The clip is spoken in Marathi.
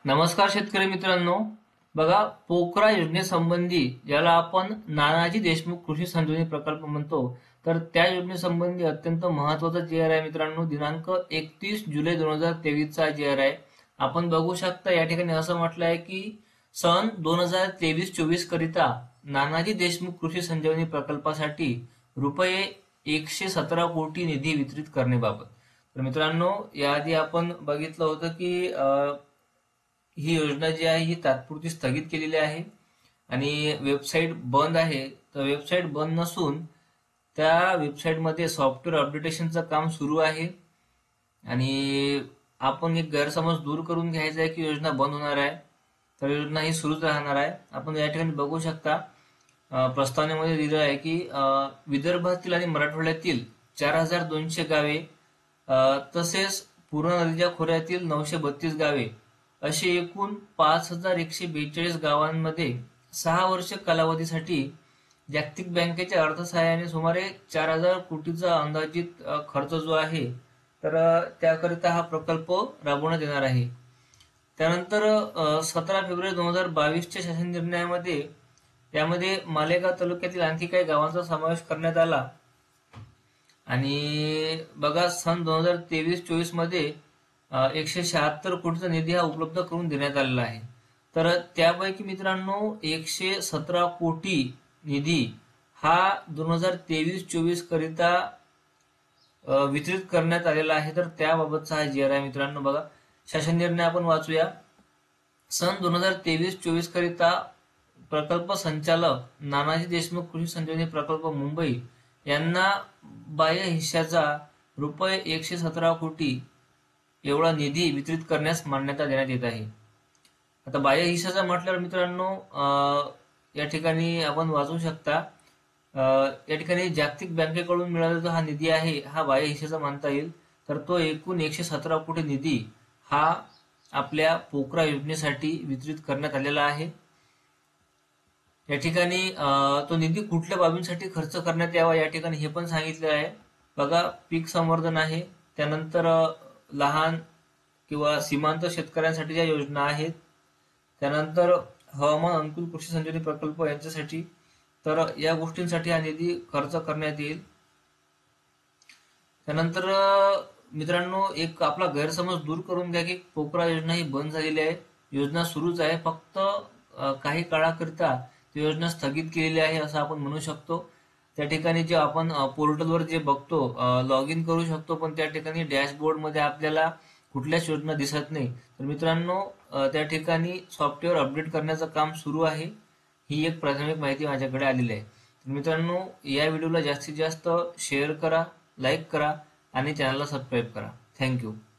नमस्कार शेतकरी मित्रांनो. बघा, पोकरा योजनेसंबंधी ज्याला आपण नानाजी देशमुख कृषी संजीवनी प्रकल्प म्हणतो, तर त्या योजनेसंबंधी अत्यंत महत्वाचा जी आर आहे मित्रांनो. दिनांक 31 जुलै 2023 चा जी आर आहे. आपण बघू शकता या ठिकाणी असं म्हटलं आहे की सन 2023-24 करिता नानाजी देशमुख कृषी संजीवनी प्रकल्पासाठी रुपये 117 कोटी निधी वितरित करण्याबाबत. तर मित्रांनो, याआधी आपण बघितलं होतं की ही योजना जी आहे ही तात्पुरती स्थगित केलेली आहे आणि वेबसाईट बंद आहे. तर वेबसाईट बंद नसून त्या वेबसाईटमध्ये सॉफ्टवेअर अपडेटेशनचं काम सुरू आहे आणि आपण एक गैरसमज दूर करून घ्यायचा आहे की योजना बंद होणार आहे. तर योजना ही सुरूच राहणार आहे. आपण या ठिकाणी बघू शकता प्रस्तावनेमध्ये दिलं आहे की विदर्भातील आणि मराठवाड्यातील 4200 गावे तसेच पूर्णा नदीच्या खोऱ्यातील 932 गावे अशी एकूण 5142 गावांमध्ये 6 वर्ष कालावधीसाठी जागतिक बँकेच्या अर्थसहाय्याने सुमारे 4000 कोटीचा अंदाजित खर्च जो आहे तर त्याकरिता हा प्रकल्प राबवण्यात येणार आहे. त्यानंतर 17 फेब्रुवारी 2022 च्या शासन निर्णयामध्ये त्यामध्ये मालेगाव तालुक्यातील आणखी काही गावांचा समावेश करण्यात आला आणि बघा सन 2023-24 मध्ये 176 कोटीचा निधी हा उपलब्ध करून देण्यात आलेला आहे. तर त्यापैकी मित्रांनो 117 कोटी निधी हा 2023-24 करिता वितरित करण्यात आलेला आहे. तर त्याबाबतचा हा जी आर आहे मित्रांनो. बघा, शासन निर्णय आपण वाचूया. सन 2023-24 करिता प्रकल्प संचालक नानाजी देशमुख कृषी संजीवनी प्रकल्प मुंबई यांना बाह्य हिश्श्याचा रुपये 117 कोटी एवढा निधी वितरित करण्यास मान्यता देण्यात येत आहे. आता बाह्य हिश्शाचा म्हटल्यावर मित्रांनो या ठिकाणी आपण वाचू शकता या ठिकाणी जागतिक बँकेकडून मिळालेला जो हा निधी आहे हा बाह्य हिश्शाचा मानता येईल. तर तो एकूण 117 कोटी निधी हा आपल्या पोकरा योजनेसाठी वितरित करण्यात आलेला आहे. या ठिकाणी तो निधी कुठल्या बाबींसाठी खर्च करण्यात यावा या ठिकाणी हे पण सांगितले आहे. बघा, पीक संवर्धन आहे, त्यानंतर लहान किंवा सीमांत शेतकऱ्यांसाठी ज्या योजना आहेत, त्यानंतर हवामान अनुकूल कृषी संजीवनी प्रकल्प यांच्यासाठी, तर या गोष्टींसाठी हा निधी खर्च करण्यात येईल. त्यानंतर मित्रांनो एक आपला गैरसमज दूर करून घ्या की पोकरा योजना ही बंद झालेली आहे. योजना सुरूच आहे, फक्त काही काळाकरिता ती योजना स्थगित केलेली आहे असं आपण म्हणू शकतो. त्या ठिकाणी जे आपण पोर्टलवर जे बघतो लॉग इन करू शकतो, पण त्या ठिकाणी डॅशबोर्ड मध्ये आपल्याला कुठल्याच योजना दिसत नाही. तर मित्रांनो त्या ठिकाणी सॉफ्टवेअर अपडेट करण्याचं काम सुरू आहे. ही एक प्राथमिक माहिती माझ्याकडे आलेली आहे. तर मित्रांनो या व्हिडिओला जास्तीत जास्त शेअर करा, लाईक करा आणि चॅनलला सबस्क्राईब करा. थँक्यू.